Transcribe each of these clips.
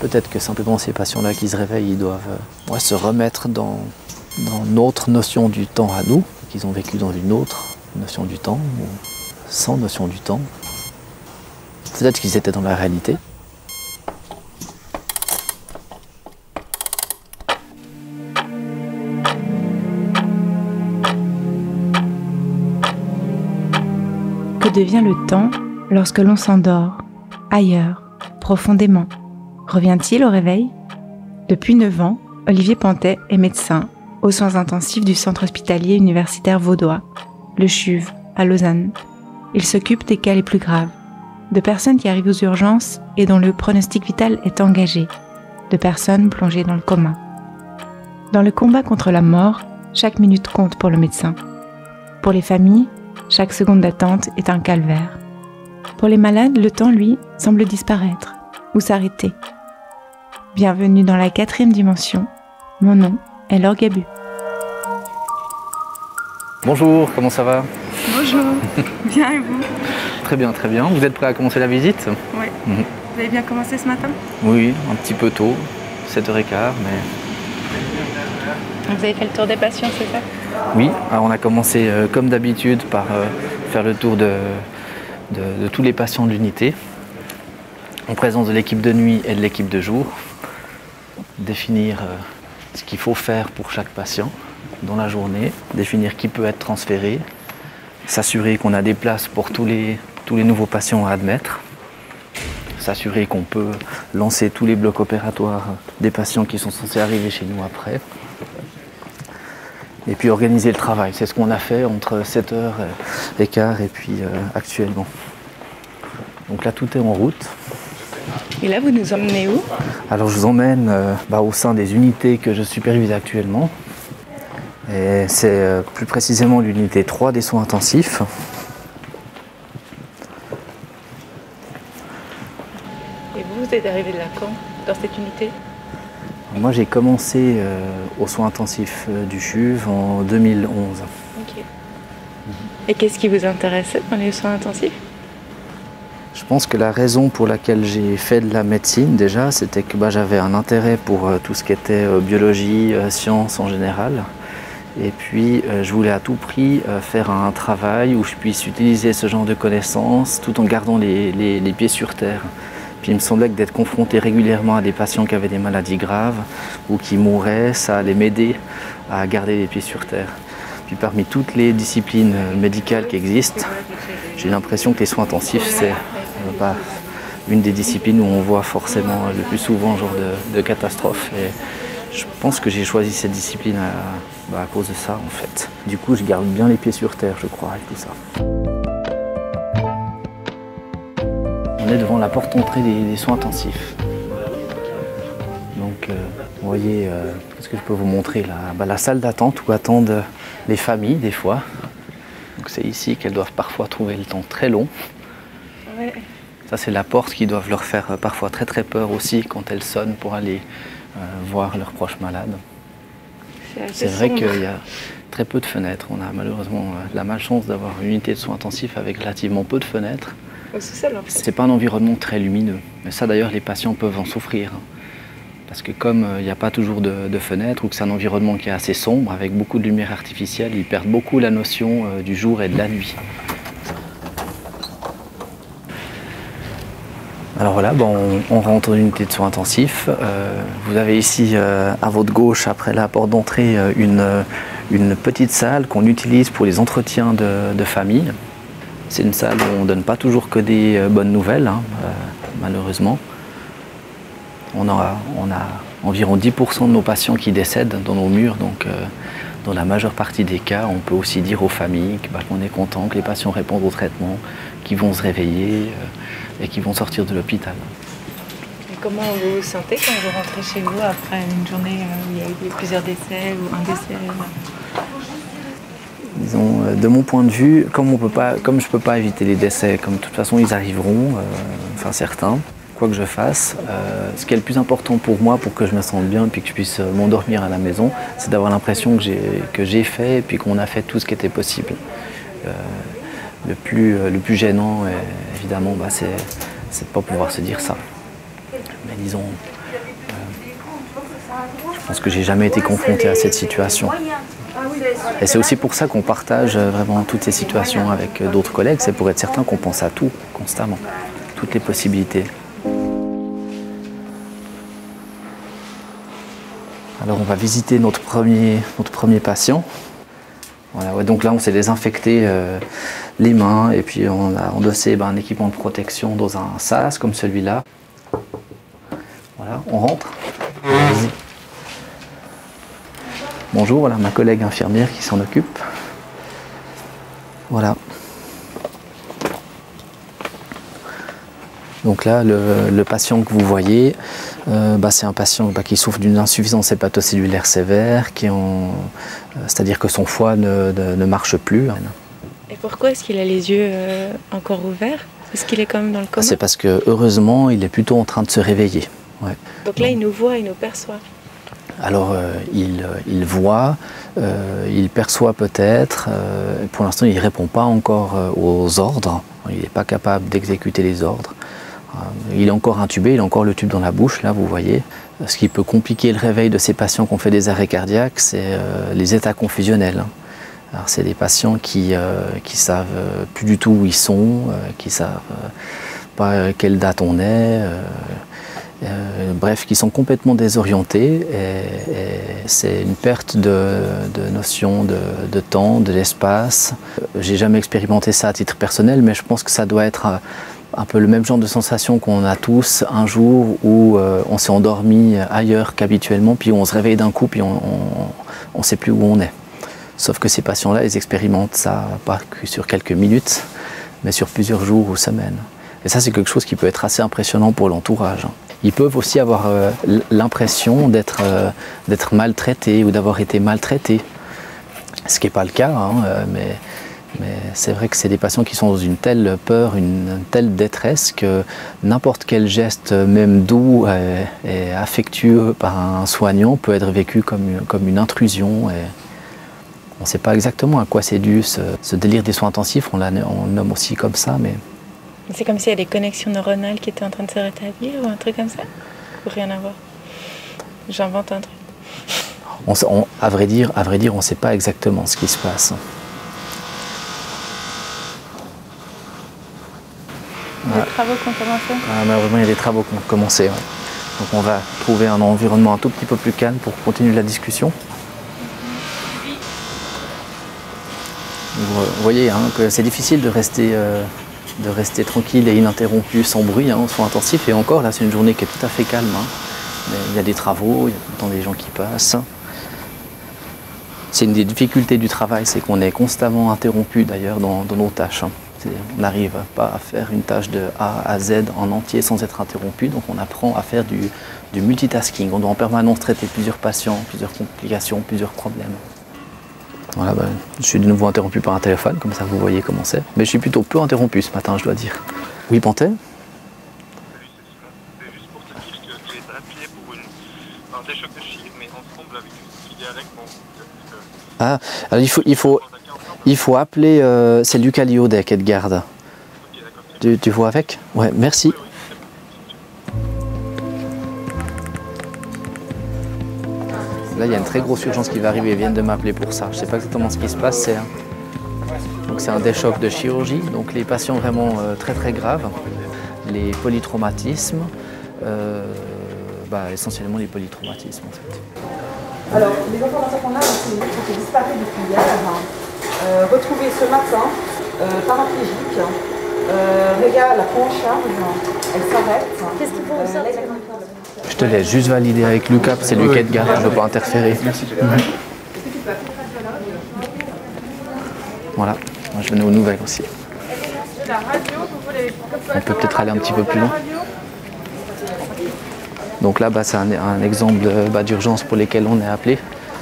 Peut-être que simplement ces patients-là qui se réveillent, ils doivent se remettre dans notre notion du temps à nous, qu'ils ont vécu dans une autre notion du temps, ou sans notion du temps. Peut-être qu'ils étaient dans la réalité. Que devient le temps lorsque l'on s'endort, ailleurs, profondément? Revient-il au réveil? Depuis 9 ans, Olivier Pantet est médecin aux soins intensifs du centre hospitalier universitaire vaudois, le CHUV, à Lausanne. Il s'occupe des cas les plus graves, de personnes qui arrivent aux urgences et dont le pronostic vital est engagé, de personnes plongées dans le coma. Dans le combat contre la mort, chaque minute compte pour le médecin. Pour les familles, chaque seconde d'attente est un calvaire. Pour les malades, le temps, lui, semble disparaître ou s'arrêter. Bienvenue dans la 4e dimension. Mon nom est Laure Gabu. Bonjour, comment ça va? Bonjour, bien et vous? Très bien, très bien. Vous êtes prêt à commencer la visite? Oui. Vous avez bien commencé ce matin? Oui, un petit peu tôt, 7h15, mais... Vous avez fait le tour des patients, c'est ça? Oui, alors on a commencé comme d'habitude par faire le tour de tous les patients de l'unité, en présence de l'équipe de nuit et de l'équipe de jour, définir ce qu'il faut faire pour chaque patient dans la journée, définir qui peut être transféré, s'assurer qu'on a des places pour tous les nouveaux patients à admettre, s'assurer qu'on peut lancer tous les blocs opératoires des patients qui sont censés arriver chez nous après. Et puis organiser le travail, c'est ce qu'on a fait entre 7h15 et puis actuellement. Donc là tout est en route. Et là vous nous emmenez où? Alors je vous emmène au sein des unités que je supervise actuellement. Et c'est plus précisément l'unité 3 des soins intensifs. Et vous êtes arrivé de là quand, dans cette unité? Moi j'ai commencé aux soins intensifs du CHUV en 2011. Ok. Et qu'est-ce qui vous intéressait dans les soins intensifs? Je pense que la raison pour laquelle j'ai fait de la médecine déjà, c'était que j'avais un intérêt pour tout ce qui était biologie, sciences en général. Et puis je voulais à tout prix faire un travail où je puisse utiliser ce genre de connaissances tout en gardant les pieds sur terre. Puis il me semblait que d'être confronté régulièrement à des patients qui avaient des maladies graves ou qui mouraient, ça allait m'aider à garder les pieds sur terre. Puis parmi toutes les disciplines médicales qui existent, j'ai l'impression que les soins intensifs, c'est une des disciplines où on voit forcément le plus souvent ce genre de catastrophe. Et je pense que j'ai choisi cette discipline à cause de ça en fait. Du coup, je garde bien les pieds sur terre, je crois, avec tout ça. On est devant la porte d'entrée des soins intensifs. Donc, vous voyez, qu'est-ce que je peux vous montrer là? La salle d'attente où attendent les familles des fois. Donc c'est ici qu'elles doivent parfois trouver le temps très long. Ouais. Ça c'est la porte qui doit leur faire parfois très très peur aussi quand elles sonnent pour aller voir leurs proches malades. C'est vrai qu'il y a très peu de fenêtres. On a malheureusement la malchance d'avoir une unité de soins intensifs avec relativement peu de fenêtres. Au sous-sol, en fait. C'est pas un environnement très lumineux. Mais ça d'ailleurs les patients peuvent en souffrir. Parce que comme il n'y a pas toujours de fenêtres ou que c'est un environnement qui est assez sombre avec beaucoup de lumière artificielle, ils perdent beaucoup la notion du jour et de la nuit. Alors voilà, on rentre dans l'unité de soins intensifs. Vous avez ici à votre gauche, après la porte d'entrée, une petite salle qu'on utilise pour les entretiens de famille. C'est une salle où on ne donne pas toujours que des bonnes nouvelles, malheureusement. On a environ 10% de nos patients qui décèdent dans nos murs, donc dans la majeure partie des cas, on peut aussi dire aux familles qu'on est content, que les patients répondent au traitement, qu'ils vont se réveiller et qu'ils vont sortir de l'hôpital. Et comment vous vous sentez quand vous rentrez chez vous après une journée où il y a eu plusieurs décès ou un décès? Disons, de mon point de vue, comme je ne peux pas éviter les décès, comme de toute façon ils arriveront, enfin certains, quoi que je fasse, ce qui est le plus important pour moi, pour que je me sente bien et puis que je puisse m'endormir à la maison, c'est d'avoir l'impression que j'ai fait et puis qu'on a fait tout ce qui était possible. Le plus gênant, évidemment, c'est de ne pas pouvoir se dire ça. Mais disons, Je pense que j'ai jamais été confronté à cette situation. Et c'est aussi pour ça qu'on partage vraiment toutes ces situations avec d'autres collègues, c'est pour être certain qu'on pense à tout constamment, toutes les possibilités. Alors on va visiter notre premier patient. Voilà, ouais, donc là on s'est désinfecté les mains et puis on a endossé un équipement de protection dans un sas comme celui-là. Voilà, on rentre. Vas-y. Bonjour, voilà ma collègue infirmière qui s'en occupe. Voilà. Donc là, le patient que vous voyez, c'est un patient qui souffre d'une insuffisance hépatocellulaire sévère, c'est-à-dire que son foie ne marche plus. Et pourquoi est-ce qu'il a les yeux encore ouverts? Est-ce qu'il est quand même dans le coma? C'est parce que, heureusement, il est plutôt en train de se réveiller. Ouais. Donc là, il nous voit, il nous perçoit. Alors, il voit, il perçoit peut-être. Pour l'instant, il ne répond pas encore aux ordres. Il n'est pas capable d'exécuter les ordres. Il est encore intubé, il a encore le tube dans la bouche, là, vous voyez. Ce qui peut compliquer le réveil de ces patients qui ont fait des arrêts cardiaques, c'est les états confusionnels. Alors, c'est des patients qui savent plus du tout où ils sont, qui savent pas quelle date on est. Bref, qui sont complètement désorientés et c'est une perte de notion de temps, de l'espace. J'ai jamais expérimenté ça à titre personnel, mais je pense que ça doit être un peu le même genre de sensation qu'on a tous un jour où on s'est endormi ailleurs qu'habituellement, puis on se réveille d'un coup, puis on ne sait plus où on est. Sauf que ces patients-là, ils expérimentent ça pas que sur quelques minutes, mais sur plusieurs jours ou semaines. Et ça, c'est quelque chose qui peut être assez impressionnant pour l'entourage. Ils peuvent aussi avoir l'impression d'être maltraités ou d'avoir été maltraités. Ce qui n'est pas le cas, mais c'est vrai que c'est des patients qui sont dans une telle peur, une telle détresse que n'importe quel geste, même doux et affectueux par un soignant, peut être vécu comme une intrusion. Et on ne sait pas exactement à quoi c'est dû ce délire des soins intensifs, on le nomme aussi comme ça. Mais c'est comme s'il y a des connexions neuronales qui étaient en train de se rétablir ou un truc comme ça? Ou rien à voir? J'invente un truc. À vrai dire, on ne sait pas exactement ce qui se passe. Des travaux qui ont commencé? Malheureusement, il y a des travaux qui ont commencé. Ouais. Donc on va trouver un environnement un tout petit peu plus calme pour continuer la discussion. Vous voyez que c'est difficile de rester tranquille et ininterrompu, sans bruit, en soins intensifs. Et encore, là, c'est une journée qui est tout à fait calme. Mais il y a des travaux, il y a tout le temps des gens qui passent. C'est une des difficultés du travail, c'est qu'on est constamment interrompu d'ailleurs dans nos tâches. On n'arrive pas à faire une tâche de A à Z en entier sans être interrompu, donc on apprend à faire du multitasking. On doit en permanence traiter plusieurs patients, plusieurs complications, plusieurs problèmes. Voilà, je suis de nouveau interrompu par un téléphone, comme ça vous voyez comment c'est. Mais je suis plutôt peu interrompu ce matin, je dois dire. Oui, Panthère ? C'est juste pour te dire que j'ai été appelé pour un déchoc de chire, mais ensemble avec une filière avec mon... Ah, alors il faut appeler, c'est Lucas Liodet qui est de garde. Okay, tu vois avec? Ouais, merci. Oui. Là, il y a une très grosse urgence qui va arriver, ils viennent de m'appeler pour ça. Je ne sais pas exactement ce qui se passe, c'est un déchoc de chirurgie, donc les patients vraiment très très graves, les polytraumatismes, essentiellement les polytraumatismes en fait. Alors, les informations qu'on a, c'est disparu depuis hier, retrouvé ce matin, paraplégique, Réga la prend en charge, elle s'arrête. Qu'est-ce qu'il faut ressortir? Je te laisse juste valider avec Lucas, c'est lui qui est de garde, je ne veux pas interférer. Voilà, moi je venais aux nouvelles aussi. On peut peut-être aller un petit peu plus loin. Donc là, c'est un exemple d'urgence pour lesquels on est appelé.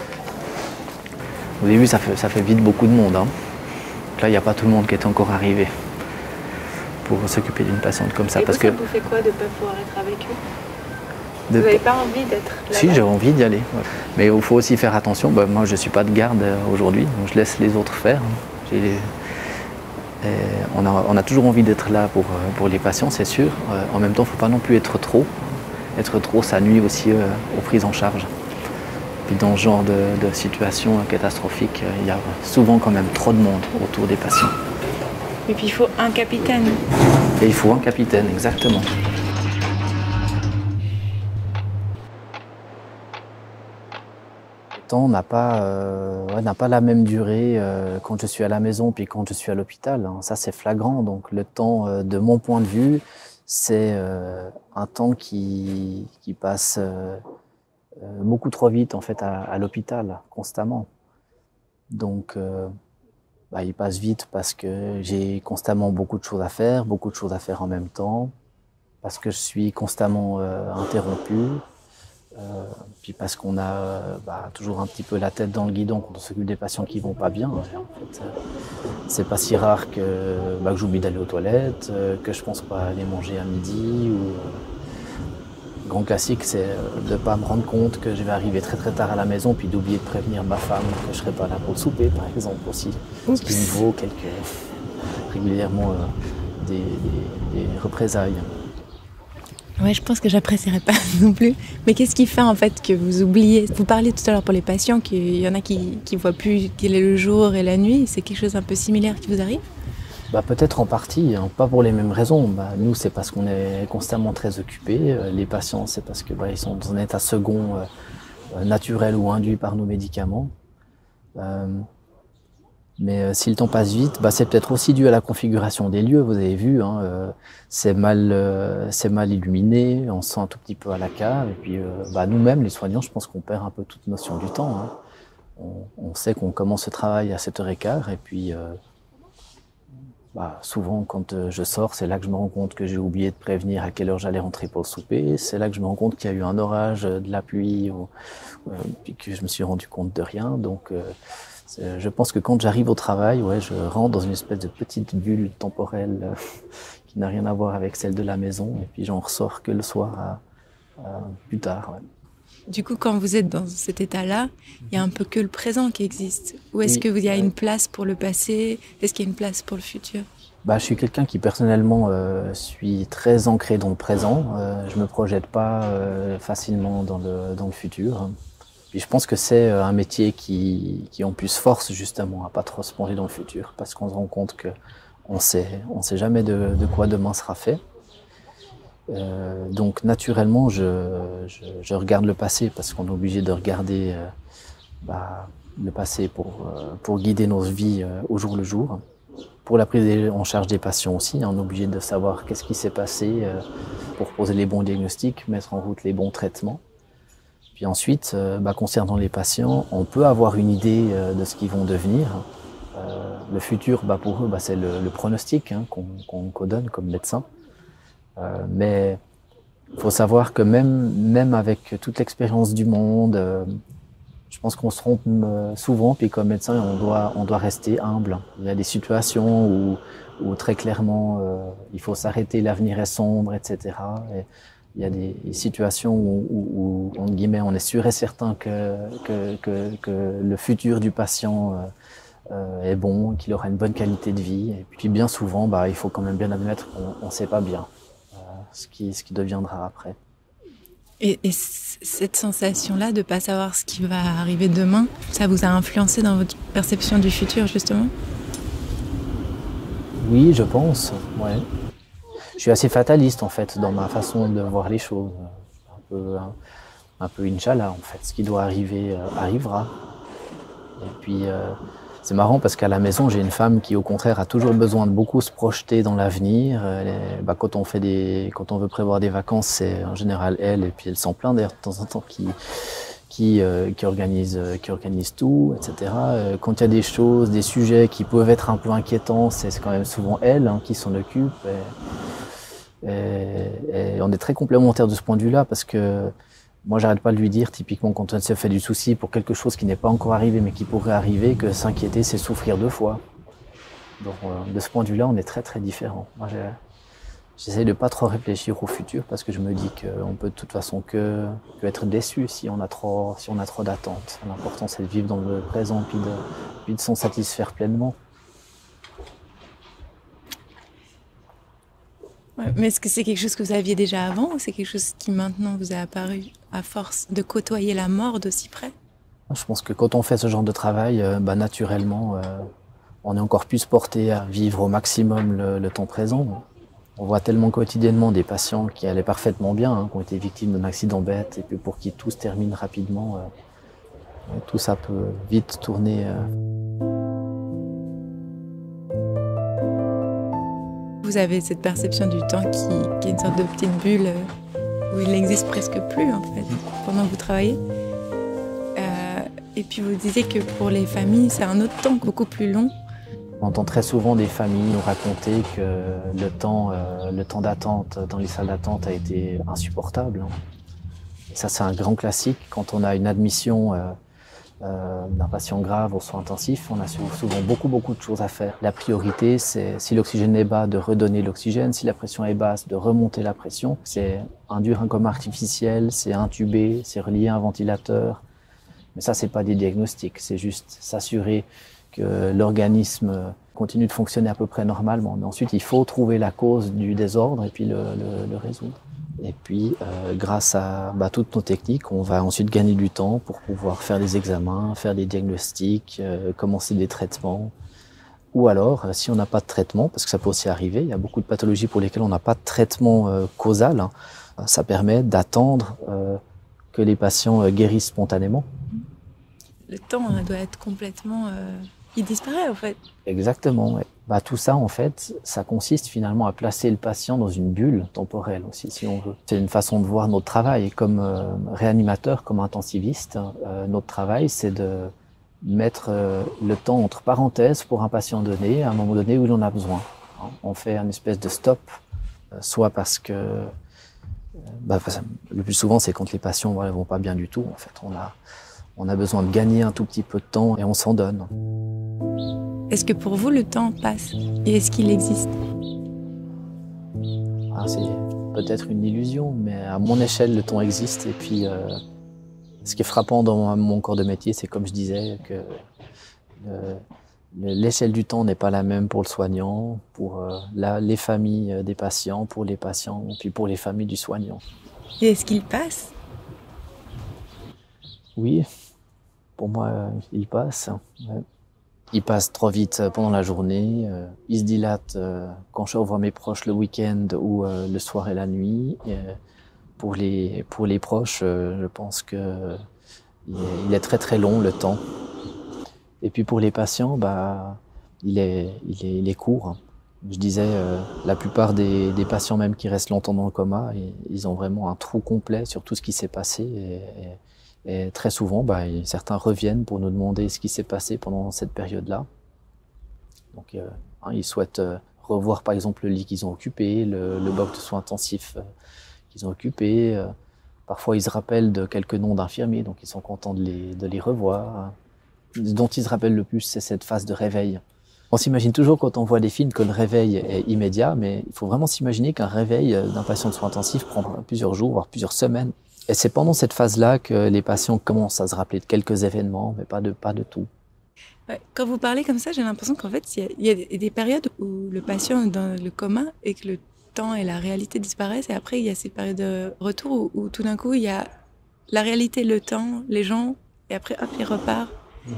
Au début, ça fait vite beaucoup de monde. Donc là, il n'y a pas tout le monde qui est encore arrivé pour s'occuper d'une patiente comme ça. Et ça vous fait quoi de ne pas pouvoir être avec eux? Vous n'avez pas envie d'être là? Si, j'ai envie d'y aller. Ouais. Mais il faut aussi faire attention. Moi, je ne suis pas de garde aujourd'hui, donc je laisse les autres faire. On a toujours envie d'être là pour les patients, c'est sûr. En même temps, il ne faut pas non plus être trop. Être trop, ça nuit aussi aux prises en charge. Puis dans ce genre de situation catastrophique, il y a souvent quand même trop de monde autour des patients. Et puis il faut un capitaine. Et il faut un capitaine, exactement. Le temps n'a pas la même durée quand je suis à la maison puis quand je suis à l'hôpital. Ça, c'est flagrant. Donc le temps, de mon point de vue, c'est un temps qui passe beaucoup trop vite en fait à l'hôpital, constamment. Donc il passe vite parce que j'ai constamment beaucoup de choses à faire en même temps, parce que je suis constamment interrompu, puis parce qu'on a toujours un petit peu la tête dans le guidon quand on s'occupe des patients qui vont pas bien. En fait, c'est pas si rare que j'oublie d'aller aux toilettes, que je pense pas aller manger à midi. Le grand classique, c'est de pas me rendre compte que je vais arriver très très tard à la maison, puis d'oublier de prévenir ma femme que je serai pas là pour le souper, par exemple aussi. Ce qui me vaut régulièrement des représailles. Ouais, je pense que j'apprécierais pas non plus. Mais qu'est-ce qui fait en fait que vous oubliez? Vous parliez tout à l'heure pour les patients qu'il y en a qui voient plus quel est le jour et la nuit. C'est quelque chose un peu similaire qui vous arrive? Peut-être en partie, pas pour les mêmes raisons. Nous, c'est parce qu'on est constamment très occupés. Les patients, c'est parce que ils sont dans un état second, naturel ou induit par nos médicaments. Mais si le temps passe vite, c'est peut-être aussi dû à la configuration des lieux. Vous avez vu, c'est mal illuminé, on se sent un tout petit peu à la cave. Et puis, nous-mêmes, les soignants, je pense qu'on perd un peu toute notion du temps. On sait qu'on commence le travail à 7h15 et puis souvent, quand je sors, c'est là que je me rends compte que j'ai oublié de prévenir à quelle heure j'allais rentrer pour le souper. C'est là que je me rends compte qu'il y a eu un orage, de la pluie, puis que je me suis rendu compte de rien. Donc, je pense que quand j'arrive au travail, je rentre dans une espèce de petite bulle temporelle qui n'a rien à voir avec celle de la maison. Et puis, j'en ressors que le soir, plus tard. Ouais. Du coup, quand vous êtes dans cet état-là, il y a un peu que le présent qui existe. Ou est-ce qu'il y a une place pour le passé? Est-ce qu'il y a une place pour le futur? Je suis quelqu'un qui personnellement suis très ancré dans le présent. Je me projette pas facilement dans le futur. Puis je pense que c'est un métier qui en plus force justement à pas trop se plonger dans le futur, parce qu'on se rend compte que on sait jamais de quoi demain sera fait. Donc naturellement, je regarde le passé parce qu'on est obligé de regarder le passé pour guider nos vies au jour le jour. Pour la prise en charge des patients aussi, on est obligé de savoir qu'est-ce qui s'est passé pour poser les bons diagnostics, mettre en route les bons traitements. Puis ensuite, concernant les patients, on peut avoir une idée de ce qu'ils vont devenir. Le futur, pour eux, c'est le pronostic qu'on donne comme médecin. Mais il faut savoir que même avec toute l'expérience du monde, je pense qu'on se trompe souvent, puis comme médecin, on doit rester humble. Il y a des situations où très clairement, il faut s'arrêter, l'avenir est sombre, etc. Et il y a des situations où entre guillemets, on est sûr et certain que le futur du patient est bon, qu'il aura une bonne qualité de vie. Et puis bien souvent, il faut quand même bien admettre qu'on ne sait pas bien ce qui deviendra après. Et cette sensation-là de ne pas savoir ce qui va arriver demain, ça vous a influencé dans votre perception du futur, justement? Oui, je pense, ouais. Je suis assez fataliste, en fait, dans ma façon de voir les choses. Un peu Inch'Allah, en fait. Ce qui doit arriver, arrivera. Et puis, c'est marrant parce qu'à la maison, j'ai une femme qui, au contraire, a toujours besoin de beaucoup se projeter dans l'avenir. Quand on veut prévoir des vacances, c'est en général elle, et puis elle s'en plaint d'ailleurs de temps en temps qui organise tout, etc. Quand il y a des choses, des sujets qui peuvent être un peu inquiétants, c'est quand même souvent elle qui s'en occupe. Et on est très complémentaires de ce point de vue-là parce que moi, j'arrête pas de lui dire, typiquement, quand on se fait du souci pour quelque chose qui n'est pas encore arrivé, mais qui pourrait arriver, que s'inquiéter, c'est souffrir 2 fois. Donc, de ce point de vue-là, on est très, très différents. Moi, j'essaie de pas trop réfléchir au futur parce que je me dis qu'on peut de toute façon que être déçu si on a trop d'attentes. L'important, c'est de vivre dans le présent puis de s'en satisfaire pleinement. Ouais, mais est-ce que c'est quelque chose que vous aviez déjà avant ou c'est quelque chose qui maintenant vous est apparu à force de côtoyer la mort d'aussi près? Je pense que quand on fait ce genre de travail, naturellement, on est encore plus porté à vivre au maximum le temps présent. On voit tellement quotidiennement des patients qui allaient parfaitement bien, hein, qui ont été victimes d'un accident bête, et puis pour qui tout se termine rapidement. Tout ça peut vite tourner. Vous avez cette perception du temps qui est une sorte de petite bulle où il n'existe presque plus en fait, pendant que vous travaillez. Et puis vous disiez que pour les familles, c'est un autre temps beaucoup plus long. On entend très souvent des familles nous raconter que le temps d'attente dans les salles d'attente a été insupportable. Et ça, c'est un grand classique. Quand on a une admission d'un patient grave aux soins intensifs, on a souvent beaucoup de choses à faire. La priorité, c'est si l'oxygène est bas, de redonner l'oxygène. Si la pression est basse, de remonter la pression. C'est induire un coma artificiel, c'est intuber, c'est relier un ventilateur. Mais ça, c'est pas des diagnostics, c'est juste s'assurer que l'organisme continue de fonctionner à peu près normalement. Mais ensuite, il faut trouver la cause du désordre et puis le résoudre. Et puis, grâce à toutes nos techniques, on va ensuite gagner du temps pour pouvoir faire des examens, faire des diagnostics, commencer des traitements. Ou alors, si on n'a pas de traitement, parce que ça peut aussi arriver, il y a beaucoup de pathologies pour lesquelles on n'a pas de traitement causal, hein, ça permet d'attendre que les patients guérissent spontanément. Le temps doit être complètement... il disparaît en fait. Exactement, ouais. Tout ça, en fait, ça consiste finalement à placer le patient dans une bulle temporelle aussi, si on veut. C'est une façon de voir notre travail. Et comme réanimateur, comme intensiviste, notre travail, c'est de mettre le temps entre parenthèses pour un patient donné, à un moment donné où il en a besoin. On fait une espèce de stop, soit parce que... le plus souvent, c'est quand les patients ne vont pas bien du tout. En fait, on a besoin de gagner un tout petit peu de temps et on s'en donne. Est-ce que pour vous, le temps passe? Et est-ce qu'il existe? C'est peut-être une illusion, mais à mon échelle, le temps existe. Et puis, ce qui est frappant dans mon corps de métier, c'est comme je disais, que l'échelle du temps n'est pas la même pour le soignant, pour les familles des patients, pour les patients, puis pour les familles du soignant. Et est-ce qu'il passe? Oui, pour moi, il passe. Ouais. Il passe trop vite pendant la journée, il se dilate quand je revois mes proches le week-end ou le soir et la nuit. Et pour les proches, je pense que il est très long le temps. Et puis pour les patients, il est court. Je disais, la plupart des patients même qui restent longtemps dans le coma, ils ont vraiment un trou complet sur tout ce qui s'est passé. Et très souvent, certains reviennent pour nous demander ce qui s'est passé pendant cette période-là. Donc, ils souhaitent revoir par exemple le lit qu'ils ont occupé, le bloc de soins intensifs qu'ils ont occupé. Parfois, ils se rappellent de quelques noms d'infirmiers, donc ils sont contents de les revoir. Ce dont ils se rappellent le plus, c'est cette phase de réveil. On s'imagine toujours quand on voit des films que le réveil est immédiat, mais il faut vraiment s'imaginer qu'un réveil d'un patient de soins intensifs prend plusieurs jours, voire plusieurs semaines. Et c'est pendant cette phase-là que les patients commencent à se rappeler de quelques événements, mais pas de tout. Ouais, quand vous parlez comme ça, j'ai l'impression qu'en fait, il y a des périodes où le patient est dans le coma et que le temps et la réalité disparaissent. Et après, il y a ces périodes de retour où tout d'un coup, il y a la réalité, le temps, les gens, et après, hop, il repart.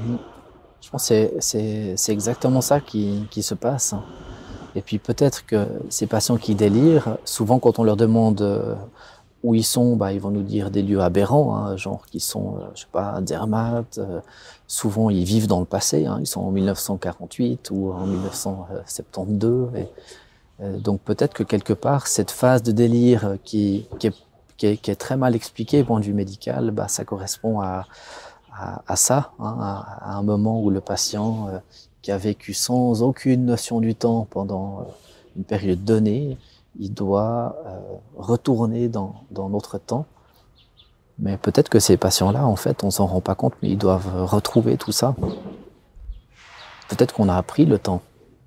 Je pense que c'est exactement ça qui se passe. Et puis peut-être que ces patients qui délirent, souvent quand on leur demande... où ils sont, ils vont nous dire des lieux aberrants, hein, genre qui sont, Zermatt. Souvent, ils vivent dans le passé, hein, ils sont en 1948 ou en 1972. Donc peut-être que quelque part, cette phase de délire qui est très mal expliquée au point de vue médical, ça correspond à ça, hein, à un moment où le patient qui a vécu sans aucune notion du temps pendant une période donnée, il doit retourner dans notre temps. Mais peut-être que ces patients-là, en fait, on s'en rend pas compte, mais ils doivent retrouver tout ça. Peut-être qu'on a appris le temps,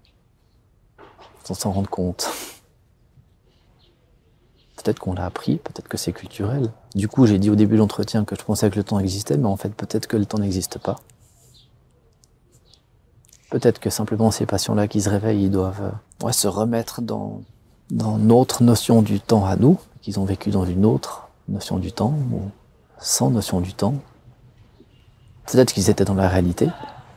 sans s'en rendre compte. Peut-être qu'on l'a appris, peut-être que c'est culturel. Du coup, j'ai dit au début de l'entretien que je pensais que le temps existait, mais en fait, peut-être que le temps n'existe pas. Peut-être que simplement ces patients-là qui se réveillent, ils doivent se remettre dans notre notion du temps à nous, qu'ils ont vécu dans une autre notion du temps, ou sans notion du temps. Peut-être qu'ils étaient dans la réalité.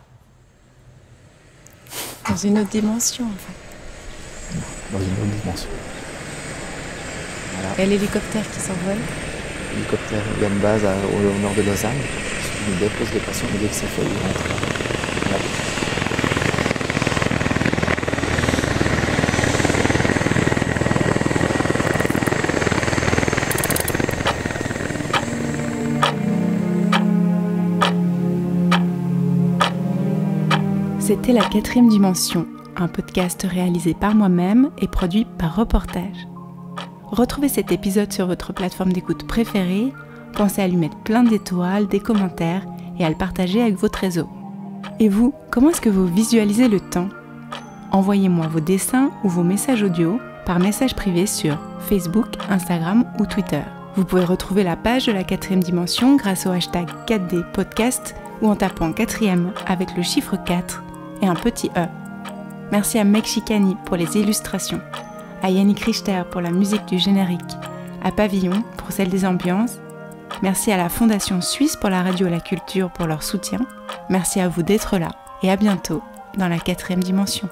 Dans une autre dimension, en fait. Dans une autre dimension. Voilà. Et l'hélicoptère qui s'envole. L'hélicoptère, il y a une base au nord de Lausanne. Il dépose les patients, mais dès que c'est fait, il rentre. Voilà. C'était La Quatrième Dimension, un podcast réalisé par moi-même et produit par Reportage. Retrouvez cet épisode sur votre plateforme d'écoute préférée. Pensez à lui mettre plein d'étoiles, des commentaires et à le partager avec votre réseau. Et vous, comment est-ce que vous visualisez le temps ? Envoyez-moi vos dessins ou vos messages audio par message privé sur Facebook, Instagram ou Twitter. Vous pouvez retrouver la page de La Quatrième Dimension grâce au hashtag 4DPodcast ou en tapant 4e avec le chiffre 4 et un petit E. Merci à Meg Chicani pour les illustrations, à Yannick Richter pour la musique du générique, à Pavillon pour celle des ambiances. Merci à la Fondation Suisse pour la radio et la culture pour leur soutien. Merci à vous d'être là et à bientôt dans La Quatrième Dimension.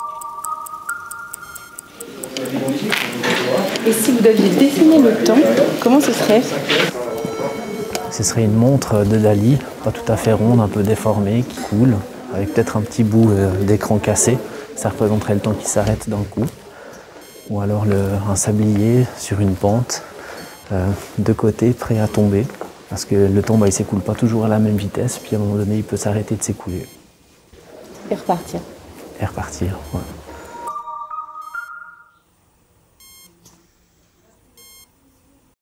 Et si vous deviez dessiner le temps, comment ce serait ? Ce serait une montre de Dali, pas tout à fait ronde, un peu déformée, qui coule, avec peut-être un petit bout d'écran cassé. Ça représenterait le temps qui s'arrête d'un coup. Ou alors un sablier sur une pente, de côté, prêt à tomber. Parce que le temps, il ne s'écoule pas toujours à la même vitesse, puis à un moment donné, il peut s'arrêter de s'écouler. Et repartir. Et repartir, ouais.